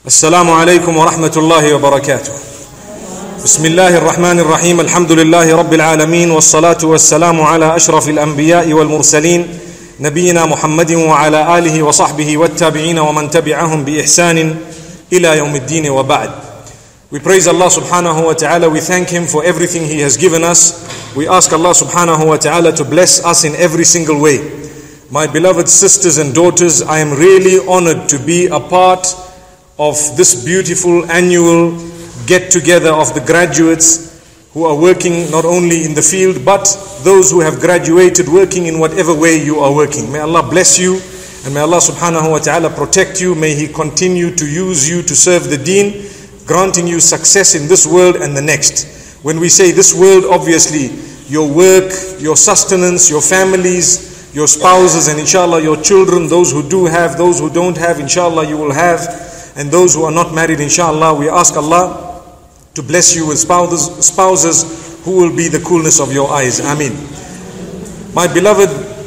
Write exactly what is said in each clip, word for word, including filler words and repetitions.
السلام عليكم ورحمة الله وبركاته. بسم الله الرحمن الرحيم. الحمد لله رب العالمين، والصلاة والسلام على أشرف الأنبياء والمرسلين نبينا محمد وعلى آله وصحبه والتابعين ومن تبعهم بإحسان إلى يوم الدين وبعد. We praise Allah subhanahu wa ta'ala. We thank Him for everything He has given us. We ask Allah subhanahu wa ta'ala to bless us in every single way. My beloved sisters and daughters, I am really honored to be a part of this beautiful annual get-together of the graduates who are working not only in the field but those who have graduated working in whatever way you are working. May Allah bless you and may Allah subhanahu wa ta'ala protect you. May He continue to use you to serve the deen, granting you success in this world and the next. When we say this world, obviously your work, your sustenance, your families, your spouses, and inshallah your children, those who do have, those who don't have, inshallah you will have. And those who are not married, inshallah, we ask Allah to bless you with spouses, spouses who will be the coolness of your eyes. Ameen. My beloved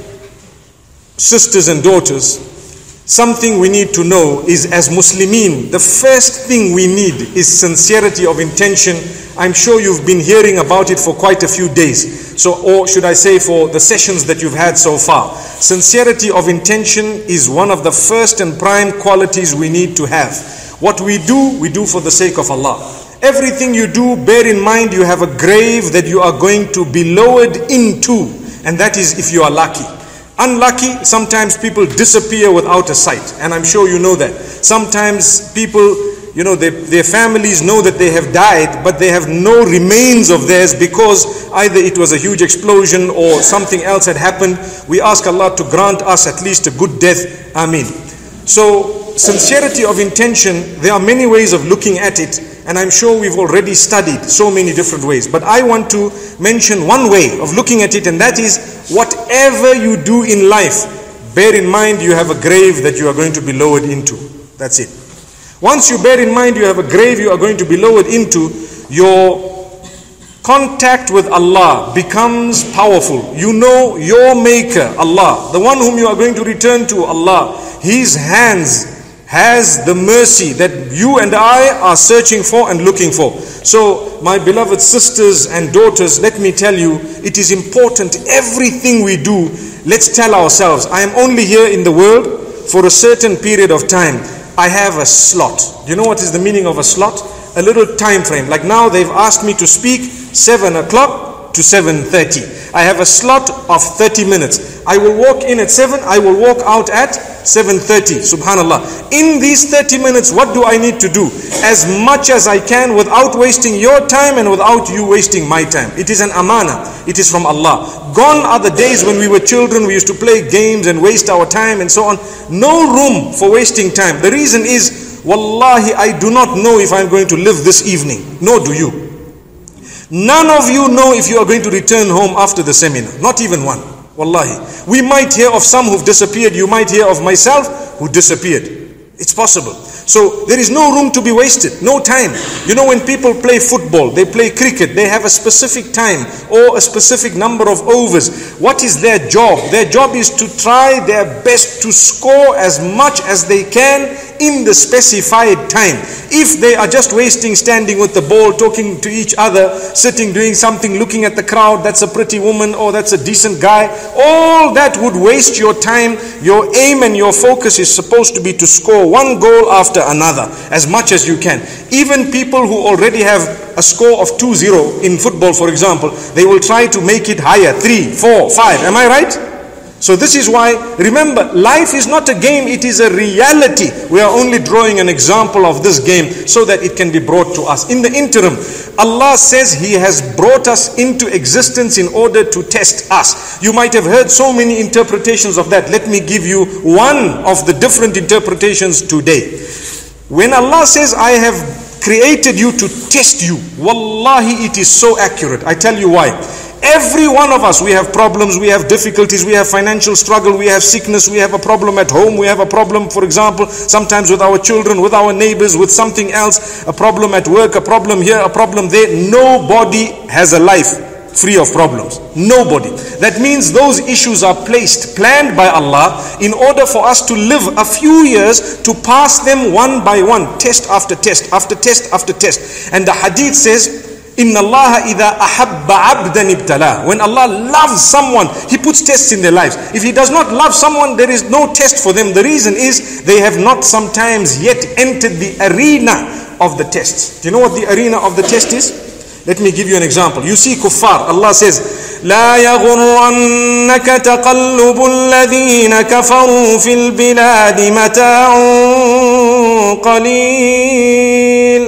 sisters and daughters, something we need to know is, as Muslimin, the first thing we need is sincerity of intention. I'm sure you've been hearing about it for quite a few days. So, or should I say for the sessions that you've had so far. Sincerity of intention is one of the first and prime qualities we need to have. What we do, we do for the sake of Allah. Everything you do, bear in mind you have a grave that you are going to be lowered into. And that is if you are lucky. Unlucky, sometimes people disappear without a sight. And I'm sure you know that. Sometimes people, you know, they, their families know that they have died, but they have no remains of theirs because either it was a huge explosion or something else had happened. We ask Allah to grant us at least a good death. Ameen. So, sincerity of intention, there are many ways of looking at it, and I'm sure we've already studied so many different ways. But I want to mention one way of looking at it, and that is whatever you do in life, bear in mind you have a grave that you are going to be lowered into. That's it. Once you bear in mind you have a grave you are going to be lowered into, your contact with Allah becomes powerful. You know your maker, Allah, the one whom you are going to return to, Allah. His hands has the mercy that you and I are searching for and looking for. So, my beloved sisters and daughters, let me tell you, it is important everything we do, let's tell ourselves, I am only here in the world for a certain period of time. I have a slot. Do you know what is the meaning of a slot? A little time frame. Like now they've asked me to speak seven o'clock to seven thirty. I have a slot of thirty minutes. I will walk in at seven, I will walk out at seven thirty. Subhanallah. In these thirty minutes, what do I need to do? As much as I can without wasting your time and without you wasting my time. It is an amana. It is from Allah. Gone are the days when we were children, we used to play games and waste our time and so on. No room for wasting time. The reason is, wallahi, I do not know if I'm going to live this evening. Nor do you. None of you know if you are going to return home after the seminar. Not even one. Wallahi. We might hear of some who've disappeared. You might hear of myself who disappeared. It's possible. So there is no room to be wasted. No time. You know, when people play football, they play cricket, they have a specific time or a specific number of overs. What is their job? Their job is to try their best to score as much as they can in the specified time. If they are just wasting standing with the ball, talking to each other, sitting, doing something, looking at the crowd, that's a pretty woman or that's a decent guy, all that would waste your time. Your aim and your focus is supposed to be to score one goal after another, as much as you can. Even people who already have a score of two zero in football, for example, they will try to make it higher, three, four, five. Am I right? So this is why, remember, life is not a game, it is a reality. We are only drawing an example of this game so that it can be brought to us. In the interim, Allah says He has brought us into existence in order to test us. You might have heard so many interpretations of that. Let me give you one of the different interpretations today. When Allah says, I have created you to test you, wallahi, it is so accurate. I tell you why. Every one of us, we have problems, we have difficulties, we have financial struggle, we have sickness, we have a problem at home, we have a problem, for example, sometimes with our children, with our neighbors, with something else, a problem at work, a problem here, a problem there. Nobody has a life free of problems. Nobody. That means those issues are placed, planned by Allah in order for us to live a few years to pass them one by one, test after test, after test, after test. And the hadith says, Inna Allah idha ahabba abdan ibtala. When Allah loves someone, He puts tests in their lives. If He does not love someone, there is no test for them. The reason is they have not sometimes yet entered the arena of the tests. Do you know what the arena of the test is? Let me give you an example. You see kuffar, Allah says, لا يغرنك تقلب الذين كفروا في البلاد متاع قليل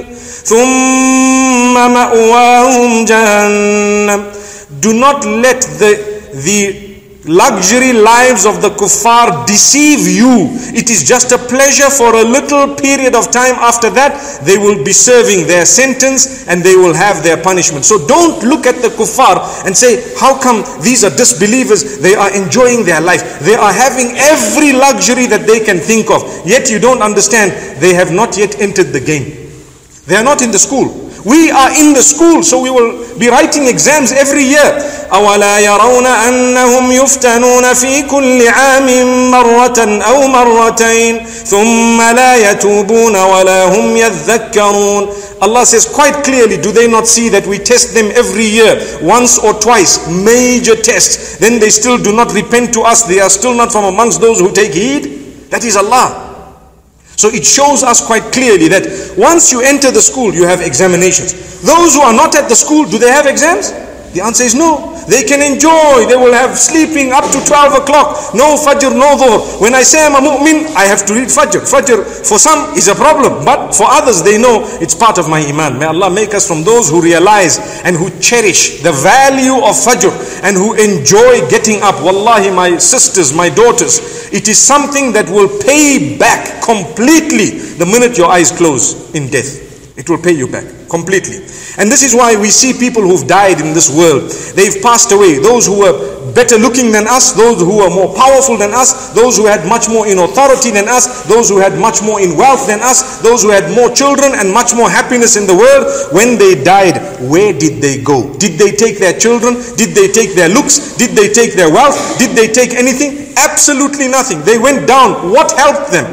ثم مأواهم جهنم. Do not let the the luxury lives of the kuffar deceive you. It is just a pleasure for a little period of time. After that, they will be serving their sentence and they will have their punishment. So don't look at the kuffar and say, how come these are disbelievers? They are enjoying their life. They are having every luxury that they can think of. Yet you don't understand, they have not yet entered the game. They are not in the school. We are in the school, so we will be writing exams every year. أَوَلَا يَرَوْنَ أَنَّهُمْ يُفْتَنُونَ فِي كُلِّ عَامٍ مَرَّةً أَوْ مَرَّتَيْنِ ثُمَّ لَا يَتُوبُونَ وَلَا هُمْ يَذَّكَّرُونَ. Allah says quite clearly, do they not see that we test them every year, once or twice, major tests, then they still do not repent to us, they are still not from amongst those who take heed? That is Allah. So it shows us quite clearly that once you enter the school, you have examinations. Those who are not at the school, do they have exams? The answer is no. They can enjoy. They will have sleeping up to twelve o'clock. No Fajr, no Dhuhr. When I say I'm a mu'min, I have to read Fajr. Fajr for some is a problem, but for others they know it's part of my iman. May Allah make us from those who realize and who cherish the value of Fajr and who enjoy getting up. Wallahi, my sisters, my daughters, it is something that will pay back completely the minute your eyes close in death. It will pay you back completely. And this is why we see people who've died in this world. They've passed away. Those who were better looking than us, those who were more powerful than us, those who had much more in authority than us, those who had much more in wealth than us, those who had more children and much more happiness in the world. When they died, where did they go? Did they take their children? Did they take their looks? Did they take their wealth? Did they take anything? Absolutely nothing. They went down. What helped them?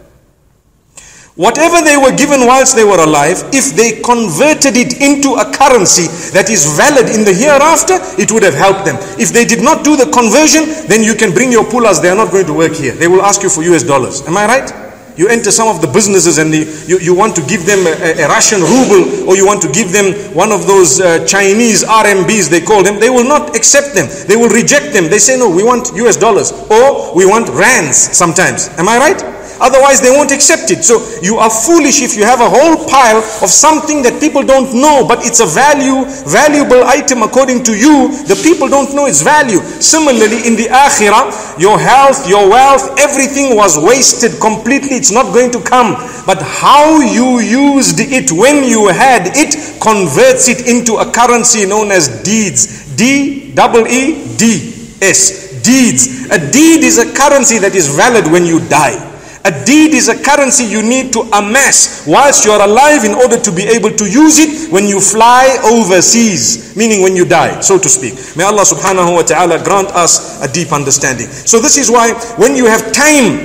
Whatever they were given whilst they were alive, if they converted it into a currency that is valid in the hereafter, it would have helped them. If they did not do the conversion, then you can bring your pullahs. They are not going to work here. They will ask you for U S dollars. Am I right? You enter some of the businesses and the, you, you want to give them a, a Russian ruble, or you want to give them one of those uh, Chinese R M Bs they call them. They will not accept them. They will reject them. They say, no, we want U S dollars, or we want rands sometimes. Am I right? Otherwise they won't accept it. So you are foolish if you have a whole pile of something that people don't know, but it's a value, valuable item according to you. The people don't know its value. Similarly, in the akhirah, your health, your wealth, everything was wasted completely. It's not going to come. But how you used it when you had it converts it into a currency known as deeds. D E E D S. Deeds. A deed is a currency that is valid when you die. A deed is a currency you need to amass whilst you are alive in order to be able to use it when you fly overseas, meaning when you die, so to speak. May Allah subhanahu wa ta'ala grant us a deep understanding. So this is why when you have time,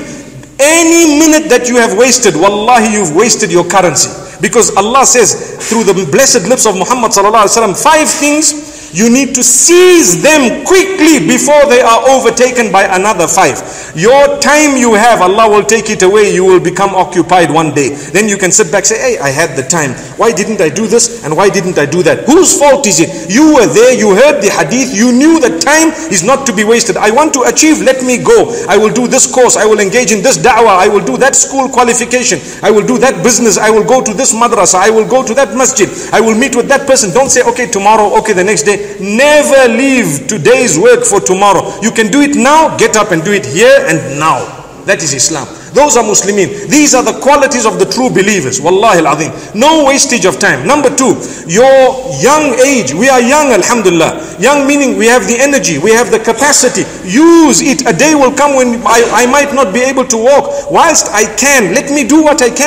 any minute that you have wasted, wallahi, you've wasted your currency. Because Allah says through the blessed lips of Muhammad sallallahu alaihi wasallam, five things you need to seize them quickly before they are overtaken by another five. Your time you have, Allah will take it away. You will become occupied one day. Then you can sit back and say, hey, I had the time. Why didn't I do this? And why didn't I do that? Whose fault is it? You were there. You heard the hadith. You knew that time is not to be wasted. I want to achieve. Let me go. I will do this course. I will engage in this da'wah. I will do that school qualification. I will do that business. I will go to this madrasa. I will go to that masjid. I will meet with that person. Don't say, okay, tomorrow, okay, the next day. Never leave today's work for tomorrow. You can do it now, get up and do it here and now. That is Islam. Those are Muslimin. These are the qualities of the true believers. Wallahi al-azim. No wastage of time. Number two, your young age. We are young, alhamdulillah. Young meaning we have the energy, we have the capacity. Use it. A day will come when I, I might not be able to walk. Whilst I can, let me do what I can.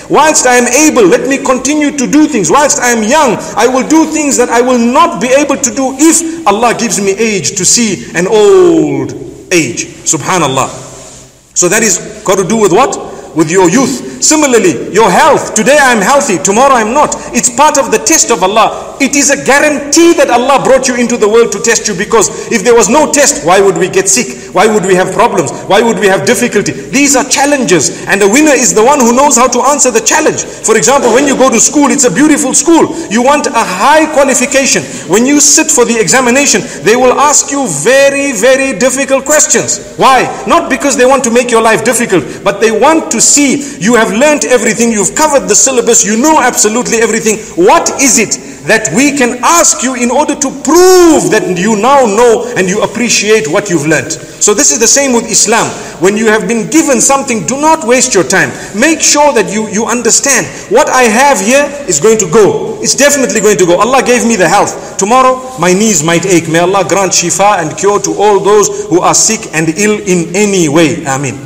Whilst I am able, let me continue to do things. Whilst I am young, I will do things that I will not be able to do if Allah gives me age to see an old age. Subhanallah. So that is got to do with what? With your youth. Similarly, your health. Today I am healthy, tomorrow I am not. It's part of the test of Allah. It is a guarantee that Allah brought you into the world to test you, because if there was no test, why would we get sick? Why would we have problems? Why would we have difficulty? These are challenges, and the winner is the one who knows how to answer the challenge. For example, when you go to school, it's a beautiful school. You want a high qualification. When you sit for the examination, they will ask you very, very difficult questions. Why? Not because they want to make your life difficult, but they want to see you have learned everything, you've covered the syllabus, you know absolutely everything. What is it that we can ask you in order to prove that you now know and you appreciate what you've learned? So this is the same with Islam. When you have been given something, do not waste your time. Make sure that you, you understand what I have here is going to go. It's definitely going to go. Allah gave me the health. Tomorrow, my knees might ache. May Allah grant shifa and cure to all those who are sick and ill in any way. Ameen.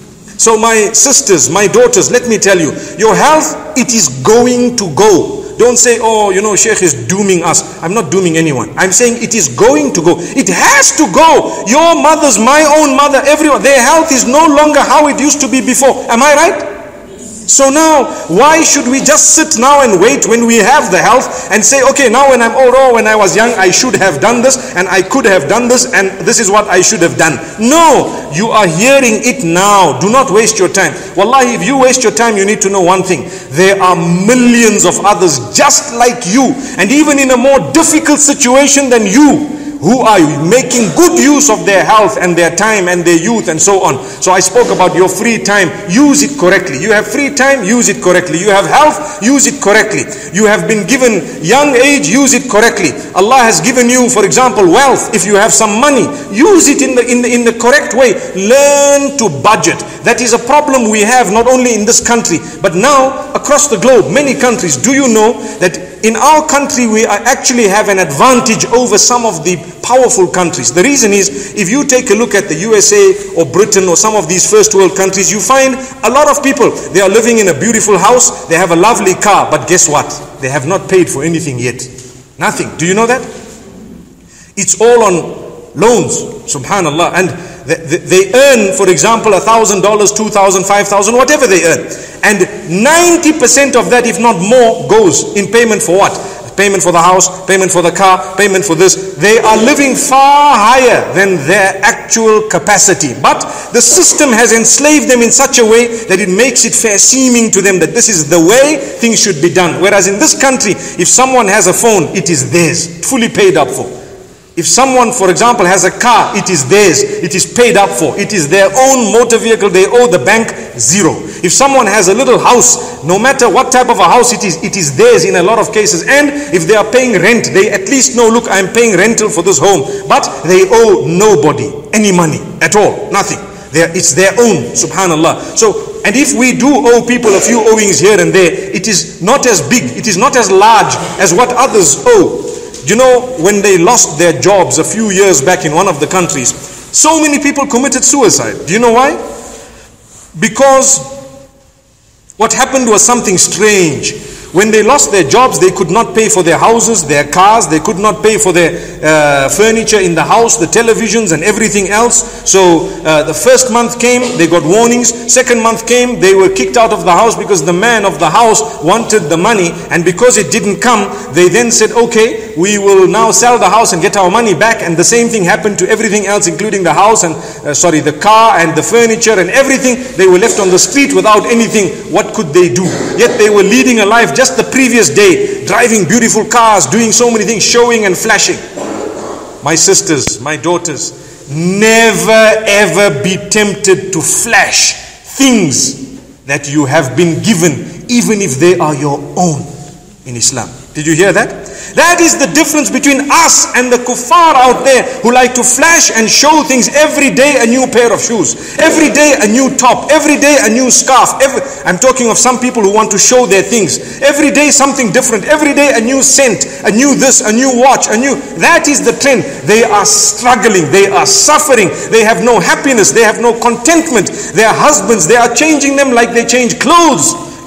So my sisters, my daughters, let me tell you, your health, it is going to go. Don't say, oh, you know, Sheikh is dooming us. I'm not dooming anyone. I'm saying it is going to go. It has to go. Your mothers, my own mother, everyone, their health is no longer how it used to be before. Am I right? So now, why should we just sit now and wait when we have the health and say, okay, now when I'm old, oh, when I was young, I should have done this and I could have done this and this is what I should have done. No, you are hearing it now. Do not waste your time. Wallahi, if you waste your time, you need to know one thing. There are millions of others just like you, and even in a more difficult situation than you, who are making good use of their health and their time and their youth and so on. So I spoke about your free time. Use it correctly. You have free time, use it correctly. You have health, use it correctly. You have been given young age, use it correctly. Allah has given you, for example, wealth. If you have some money, use it in the, in the, in the correct way. Learn to budget. That is a problem we have not only in this country, but now across the globe, many countries. Do you know that in our country, we actually have an advantage over some of the powerful countries? The reason is, if you take a look at the U S A or Britain or some of these first world countries, you find a lot of people, they are living in a beautiful house, they have a lovely car, but guess what? They have not paid for anything yet. Nothing. Do you know that? It's all on loans, subhanallah. And they earn, for example, a thousand dollars, two thousand, five thousand, whatever they earn. And ninety percent of that, if not more, goes in payment for what? Payment for the house, payment for the car, payment for this. They are living far higher than their actual capacity. But the system has enslaved them in such a way that it makes it fair seeming to them that this is the way things should be done. Whereas in this country, if someone has a phone, it is theirs, fully paid up for. If someone, for example, has a car, it is theirs, it is paid up for. It is their own motor vehicle, they owe the bank zero. If someone has a little house, no matter what type of a house it is, it is theirs in a lot of cases. And if they are paying rent, they at least know, look, I'm paying rental for this home. But they owe nobody any money at all, nothing. They're, it's their own, subhanallah. So, and if we do owe people a few owings here and there, it is not as big, it is not as large as what others owe. You know, when they lost their jobs a few years back in one of the countries, so many people committed suicide. Do you know why? Because what happened was something strange. When they lost their jobs, they could not pay for their houses, their cars, they could not pay for their uh, furniture in the house, the televisions and everything else. So uh, the first month came, they got warnings. Second month came, they were kicked out of the house because the man of the house wanted the money. And because it didn't come, they then said, okay, we will now sell the house and get our money back. And the same thing happened to everything else, including the house and, uh, sorry, the car and the furniture and everything. They were left on the street without anything. What could they do? Yet they were leading a life just the previous day, driving beautiful cars, doing so many things, showing and flashing. My sisters, my daughters, never ever be tempted to flash things that you have been given, even if they are your own in Islam. Did you hear that? That is the difference between us and the kuffar out there who like to flash and show things. Every day a new pair of shoes, every day a new top, every day a new scarf. Every, I'm talking of some people who want to show their things. Every day something different, every day a new scent, a new this, a new watch, a new... That is the trend. They are struggling, they are suffering, they have no happiness, they have no contentment. Their husbands, they are changing them like they change clothes.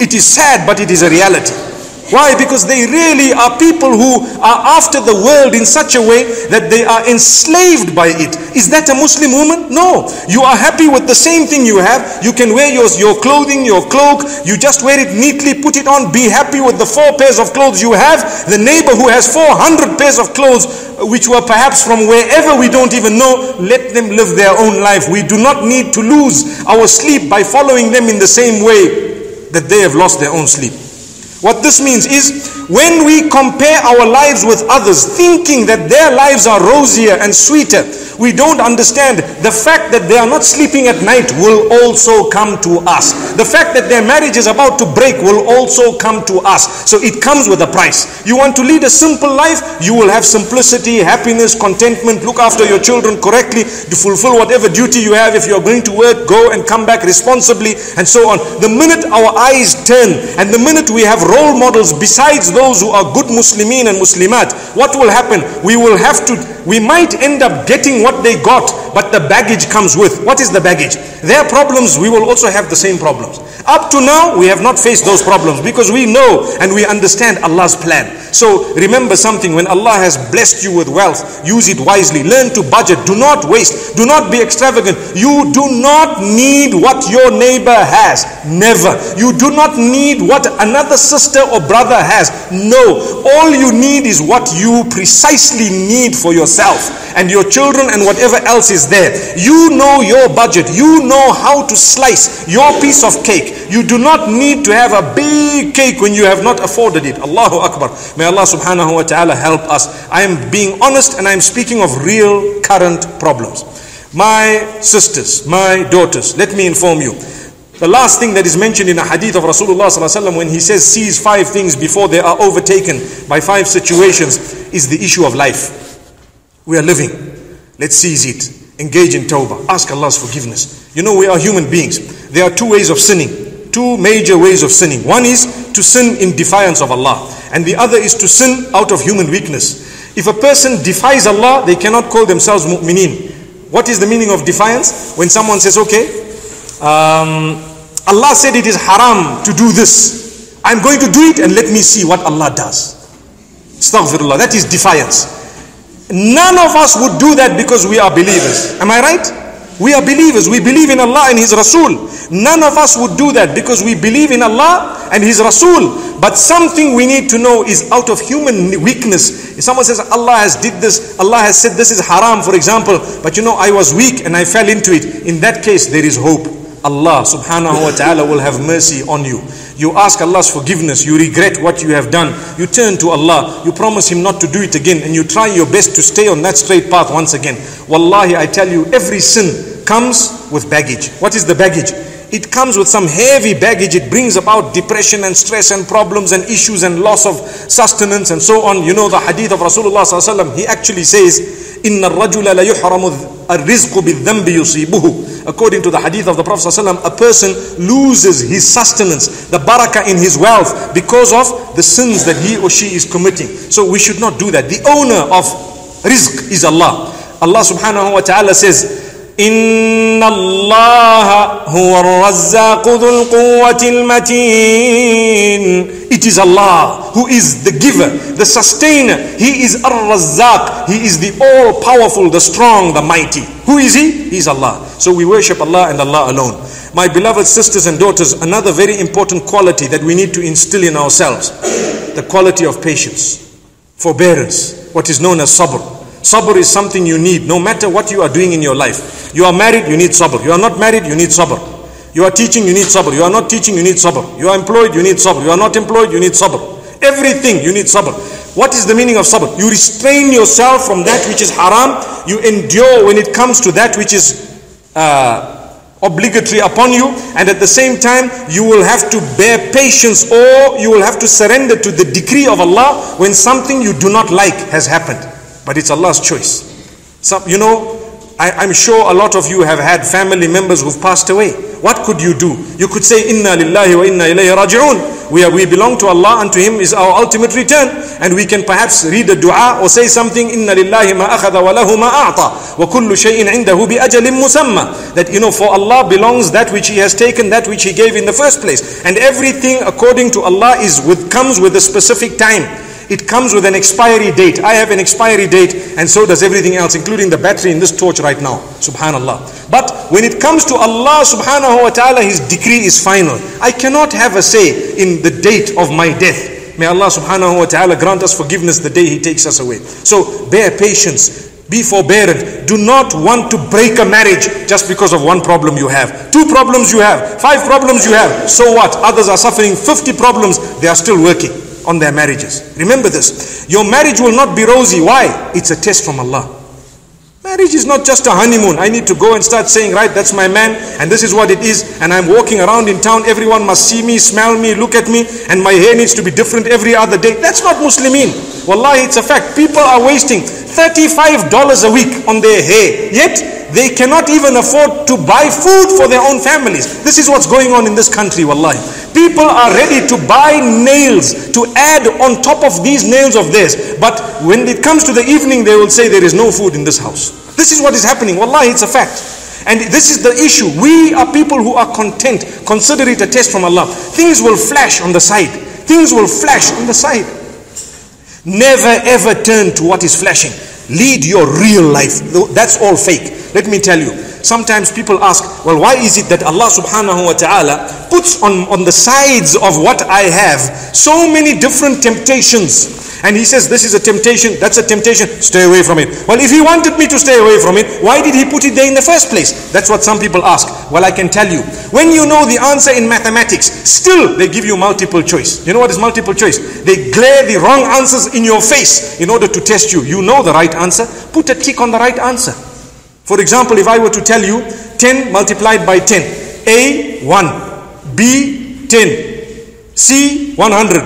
It is sad, but it is a reality. Why? Because they really are people who are after the world in such a way that they are enslaved by it. Is that a Muslim woman? No. You are happy with the same thing you have. You can wear your, your clothing, your cloak. You just wear it neatly, put it on. Be happy with the four pairs of clothes you have. The neighbor who has four hundred pairs of clothes, which were perhaps from wherever we don't even know, let them live their own life. We do not need to lose our sleep by following them in the same way that they have lost their own sleep. What this means is, when we compare our lives with others, thinking that their lives are rosier and sweeter, we don't understand the fact that they are not sleeping at night will also come to us. The fact that their marriage is about to break will also come to us. So it comes with a price. You want to lead a simple life, you will have simplicity, happiness, contentment, look after your children correctly, to fulfill whatever duty you have. If you are going to work, go and come back responsibly, and so on. The minute our eyes turn, and the minute we have role models besides those who are good Muslimin and Muslimat, what will happen? We will have to, we might end up getting what they got, but the baggage comes with. What is the baggage? Their problems, we will also have the same problems. Up to now, we have not faced those problems because we know and we understand Allah's plan. So remember something, when Allah has blessed you with wealth, use it wisely. Learn to budget. Do not waste. Do not be extravagant. You do not need what your neighbor has. Never. You do not need what another sister or brother has. No. All you need is what you precisely need for yourself and your children and whatever else is there. You know your budget. You know how to slice your piece of cake. You do not need to have a big cake when you have not afforded it. Allahu Akbar. May Allah subhanahu wa ta'ala help us. I am being honest and I am speaking of real current problems. My sisters, my daughters, let me inform you. The last thing that is mentioned in a hadith of Rasulullah sallallahu alaihi wasallam when he says seize five things before they are overtaken by five situations is the issue of life. We are living. Let's seize it. Engage in tawbah. Ask Allah's forgiveness. You know, we are human beings. There are two ways of sinning. Two major ways of sinning. One is to sin in defiance of Allah, and the other is to sin out of human weakness. If a person defies Allah, they cannot call themselves mu'mineen. What is the meaning of defiance? When someone says, okay, um, Allah said it is haram to do this. I'm going to do it and let me see what Allah does. Astaghfirullah. That is defiance. None of us would do that because we are believers. Am I right? We are believers. We believe in Allah and His Rasul. None of us would do that because we believe in Allah and His Rasul. But something we need to know is out of human weakness. If someone says Allah has did this, Allah has said this is haram, for example, but you know I was weak and I fell into it. In that case there is hope. Allah subhanahu wa ta'ala will have mercy on you. You ask Allah's forgiveness, you regret what you have done, you turn to Allah, you promise Him not to do it again, and you try your best to stay on that straight path once again. Wallahi, I tell you, every sin comes with baggage. What is the baggage? It comes with some heavy baggage. It brings about depression and stress and problems and issues and loss of sustenance and so on. You know the hadith of Rasulullah sallallahu alaihi wasallam. He actually says, "Inna ar-rajula la yuhramu ar-rizqu bidh-dhanbi yusibuhu." According to the hadith of the Prophet sallallahu alaihi wasallam, a person loses his sustenance, the barakah in his wealth, because of the sins that he or she is committing. So we should not do that. The owner of rizq is Allah. Allah subhanahu wa ta'ala says, Inna Allah huwa ar-razzaqu dhul quwwati al-mateen. It is Allah who is the giver, the sustainer. He is ar-razzaq. He is the all-powerful, the strong, the mighty. Who is He? He is Allah. So we worship Allah and Allah alone. My beloved sisters and daughters, another very important quality that we need to instill in ourselves, the quality of patience, forbearance, what is known as sabr. Sabr is something you need no matter what you are doing in your life. You are married, you need sabr. You are not married, you need sabr. You are teaching, you need sabr. You are not teaching, you need sabr. You are employed, you need sabr. You are not employed, you need sabr. Everything you need sabr. What is the meaning of sabr? You restrain yourself from that which is haram. You endure when it comes to that which is uh, obligatory upon you, and at the same time you will have to bear patience, or you will have to surrender to the decree of Allah when something you do not like has happened. But it's Allah's choice. So, you know, I, I'm sure a lot of you have had family members who've passed away. What could you do? You could say, Inna lillahi wa inna ilayhi raji'un. We, are, we belong to Allah, and to Him is our ultimate return. And we can perhaps read a dua or say something, Inna lillahi ma akhadha wa lahu ma a'ta wa kullu shay'in indahu bi ajalin musamma. That, you know, for Allah belongs that which He has taken, that which He gave in the first place. And everything according to Allah is with comes with a specific time. It comes with an expiry date. I have an expiry date, and so does everything else, including the battery in this torch right now. Subhanallah. But when it comes to Allah subhanahu wa ta'ala, His decree is final. I cannot have a say in the date of my death. May Allah subhanahu wa ta'ala grant us forgiveness the day He takes us away. So bear patience. Be forbearant. Do not want to break a marriage just because of one problem you have. Two problems you have. Five problems you have. So what? Others are suffering fifty problems. They are still working on their marriages. Remember this. Your marriage will not be rosy. Why? It's a test from Allah. Marriage is not just a honeymoon. I need to go and start saying, right, that's my man, and this is what it is, and I'm walking around in town, everyone must see me, smell me, look at me, and my hair needs to be different every other day. That's not Muslimin. Wallahi, it's a fact. People are wasting thirty-five dollars a week on their hair, yet they cannot even afford to buy food for their own families. This is what's going on in this country, wallahi. People are ready to buy nails to add on top of these nails of theirs. But when it comes to the evening, they will say there is no food in this house. This is what is happening. Wallahi, it's a fact. And this is the issue. We are people who are content. Consider it a test from Allah. Things will flash on the side. Things will flash on the side. Never ever turn to what is flashing. Lead your real life. That's all fake. Let me tell you. Sometimes people ask, well, why is it that Allah subhanahu wa ta'ala puts on, on the sides of what I have so many different temptations? And He says, this is a temptation, that's a temptation, stay away from it. Well, if He wanted me to stay away from it, why did He put it there in the first place? That's what some people ask. Well, I can tell you, when you know the answer in mathematics, still they give you multiple choice. You know what is multiple choice? They glare the wrong answers in your face in order to test you. You know the right answer, put a tick on the right answer. For example, if I were to tell you ten multiplied by ten, A, one, B, ten, C, one hundred,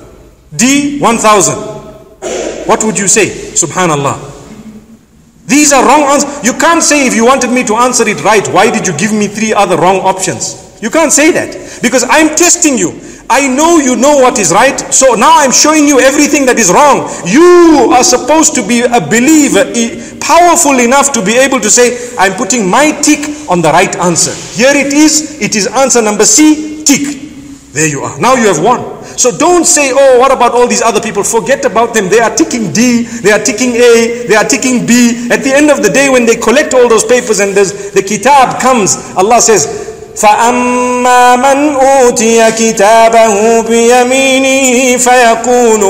D, one thousand. What would you say? Subhanallah. These are wrong answers. You can't say, if you wanted me to answer it right, why did you give me three other wrong options? You can't say that. Because I'm testing you. I know you know what is right, so now I'm showing you everything that is wrong. You are supposed to be a believer, powerful enough to be able to say, I'm putting my tick on the right answer. Here it is, it is answer number C, tick. There you are. Now you have won. So don't say, oh, what about all these other people? Forget about them. They are ticking D, they are ticking A, they are ticking B. At the end of the day, when they collect all those papers and the kitab comes, Allah says, فَأَمَّا مَنْ أُوتِيَ كِتَابَهُ بِيَمِينِهِ فَيَقُولُ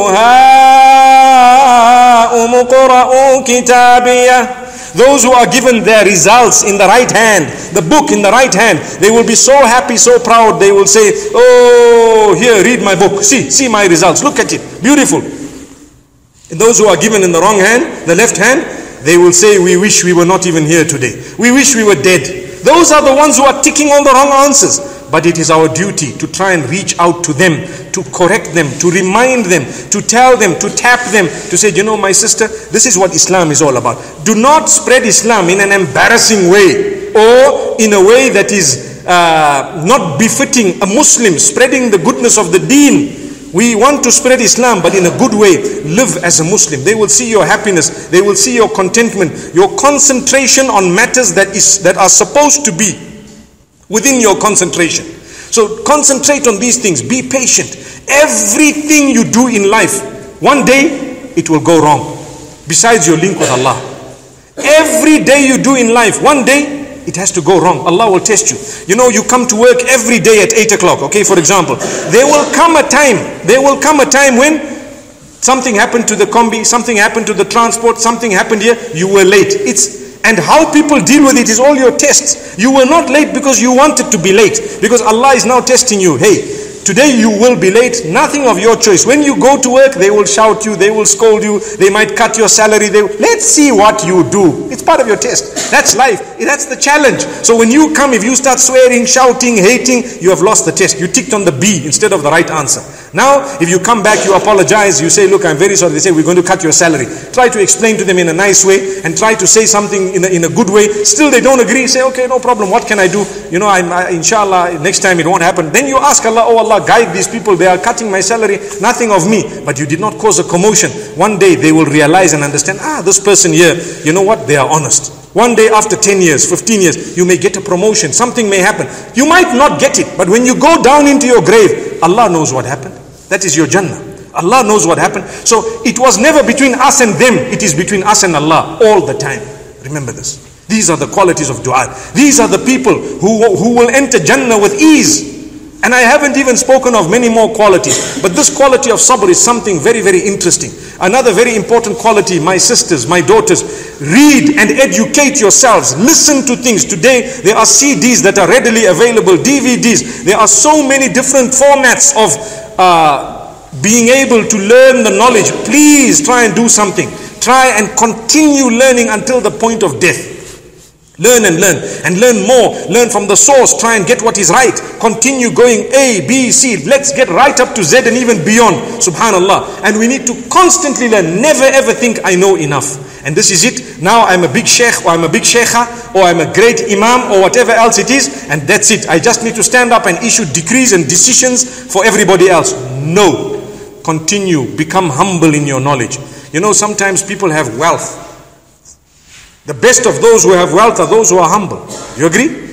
هَاؤُمُ اقْرَءُوا كِتَابِيَهْ. Those who are given their results in the right hand, the book in the right hand, they will be so happy, so proud. They will say, oh, here, read my book. See, see my results. Look at it. Beautiful. And those who are given in the wrong hand, the left hand, they will say, we wish we were not even here today. We wish we were dead. Those are the ones who are ticking all the wrong answers. But it is our duty to try and reach out to them, to correct them, to remind them, to tell them, to tap them, to say, you know, my sister, this is what Islam is all about. Do not spread Islam in an embarrassing way or in a way that is uh, not befitting a Muslim, spreading the goodness of the deen. We want to spread Islam, but in a good way. Live as a Muslim. They will see your happiness. They will see your contentment, your concentration on matters that is that are supposed to be within your concentration. So concentrate on these things. Be patient. Everything you do in life, one day it will go wrong. Besides your link with Allah. Every day you do in life, one day it has to go wrong. Allah will test you. You know, you come to work every day at eight o'clock, okay, for example. There will come a time, there will come a time when something happened to the combi, something happened to the transport, something happened here, you were late. It's And how people deal with it is all your tests. You were not late because you wanted to be late. Because Allah is now testing you. Hey, today you will be late. Nothing of your choice. When you go to work, they will shout you. They will scold you. They might cut your salary. They, let's see what you do. It's part of your test. That's life. That's the challenge. So when you come, if you start swearing, shouting, hating, you have lost the test. You ticked on the B instead of the right answer. Now, if you come back, you apologize, you say, look, I'm very sorry. They say, we're going to cut your salary. Try to explain to them in a nice way and try to say something in a, in a good way. Still, they don't agree. Say, okay, no problem. What can I do? You know, I'm, I, inshallah, next time it won't happen. Then you ask Allah, oh Allah, guide these people. They are cutting my salary. Nothing of me. But you did not cause a commotion. One day, they will realize and understand, ah, this person here, you know what? They are honest. One day after ten years, fifteen years, you may get a promotion. Something may happen. You might not get it, but when you go down into your grave, Allah knows what happened. That is your Jannah. Allah knows what happened. So it was never between us and them. It is between us and Allah all the time. Remember this. These are the qualities of dua. These are the people who, who will enter Jannah with ease. And I haven't even spoken of many more qualities. But this quality of sabr is something very, very interesting. Another very important quality, my sisters, my daughters, read and educate yourselves. Listen to things. Today, there are C Ds that are readily available, D V Ds. There are so many different formats of uh, being able to learn the knowledge. Please try and do something. Try and continue learning until the point of death. Learn and learn and learn more. Learn from the source. Try and get what is right. Continue going A, B, C. Let's get right up to Z and even beyond. Subhanallah. And we need to constantly learn. Never ever think I know enough. And this is it. Now I'm a big sheikh or I'm a big sheikha or I'm a great imam or whatever else it is. And that's it. I just need to stand up and issue decrees and decisions for everybody else. No. Continue. Become humble in your knowledge. You know, sometimes people have wealth. The best of those who have wealth are those who are humble. You agree?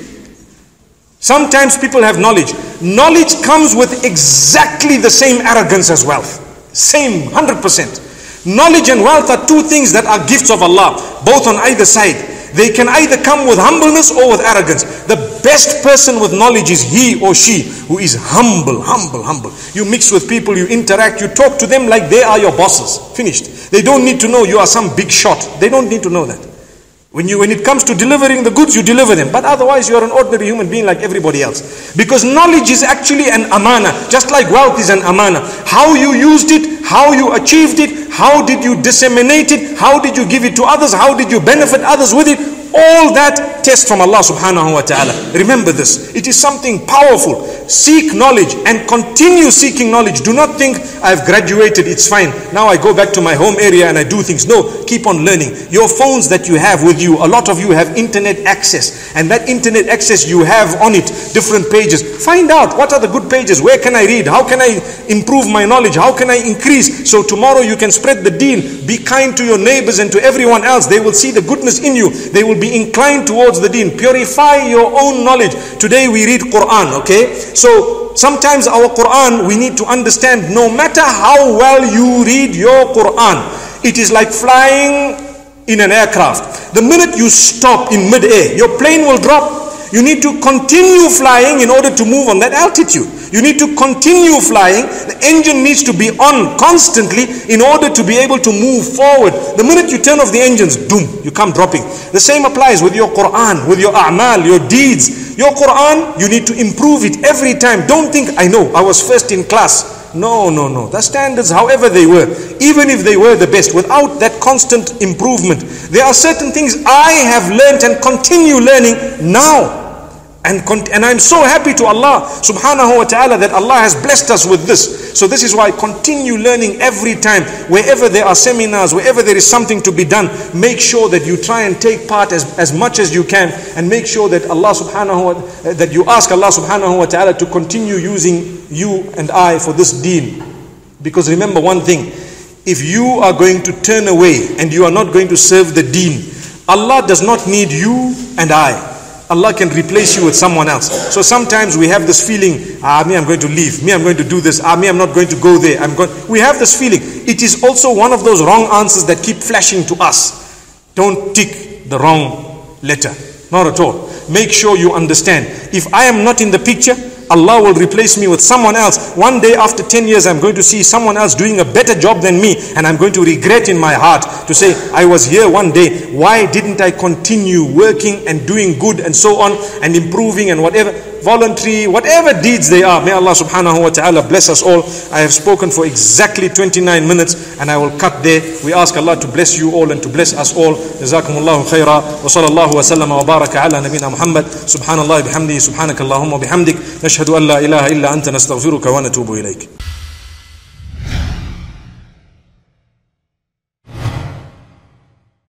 Sometimes people have knowledge. Knowledge comes with exactly the same arrogance as wealth. Same, one hundred percent. Knowledge and wealth are two things that are gifts of Allah, both on either side. They can either come with humbleness or with arrogance. The best person with knowledge is he or she who is humble, humble, humble. You mix with people, you interact, you talk to them like they are your bosses. Finished. They don't need to know you are some big shot. They don't need to know that. When you, when it comes to delivering the goods, you deliver them. But otherwise, you are an ordinary human being like everybody else. Because knowledge is actually an amana. Just like wealth is an amana. How you used it, how you achieved it, how did you disseminate it, how did you give it to others, how did you benefit others with it, all that test from Allah subhanahu wa ta'ala. Remember this. It is something powerful. Seek knowledge and continue seeking knowledge. Do not think I've graduated, it's fine. Now I go back to my home area and I do things. No, keep on learning. Your phones that you have with you, a lot of you have internet access. And that internet access you have on it, different pages. Find out what are the good pages. Where can I read? How can I improve my knowledge? How can I increase? So tomorrow you can spread the deen. Be kind to your neighbors and to everyone else. They will see the goodness in you. They will be inclined towards the deen. Purify your own knowledge. Today we read Quran, okay? So sometimes our Quran, we need to understand, no matter how well you read your Quran, it is like flying in an aircraft. The minute you stop in mid-air, your plane will drop. You need to continue flying in order to move on that altitude. You need to continue flying. The engine needs to be on constantly in order to be able to move forward. The minute you turn off the engines, boom, you come dropping. The same applies with your Quran, with your a'mal, your deeds. Your Quran, you need to improve it every time. Don't think, I know, I was first in class. No, no, no. The standards, however they were, even if they were the best, without that constant improvement, there are certain things I have learned and continue learning now. And, and I'm so happy to Allah subhanahu wa ta'ala that Allah has blessed us with this. So this is why continue learning every time. Wherever there are seminars, wherever there is something to be done, make sure that you try and take part as, as much as you can, and make sure that Allah subhanahu wa ta'ala, that you ask Allah subhanahu wa ta'ala to continue using you and I for this deen. Because remember one thing, if you are going to turn away and you are not going to serve the deen, Allah does not need you and I. Allah can replace you with someone else. So sometimes we have this feeling, ah, me, I'm going to leave. Me, I'm going to do this. Ah, me, I'm not going to go there. I'm going. We have this feeling. It is also one of those wrong answers that keep flashing to us. Don't tick the wrong letter. Not at all. Make sure you understand. If I am not in the picture, Allah will replace me with someone else. One day after ten years, I'm going to see someone else doing a better job than me. And I'm going to regret in my heart to say, I was here one day. Why didn't I continue working and doing good and so on and improving and whatever, voluntary, whatever deeds they are. May Allah subhanahu wa ta'ala bless us all. I have spoken for exactly twenty-nine minutes and I will cut there. We ask Allah to bless you all and to bless us all. Jazakumullahu khaira. Wa sallallahu wa sallama wa baraka ala nabina Muhammad. Subhanallah bihamdihi, subhanakallahumma bihamdik. نشهد أن لا إله إلا أنت نستغفرك ونتوب إليك.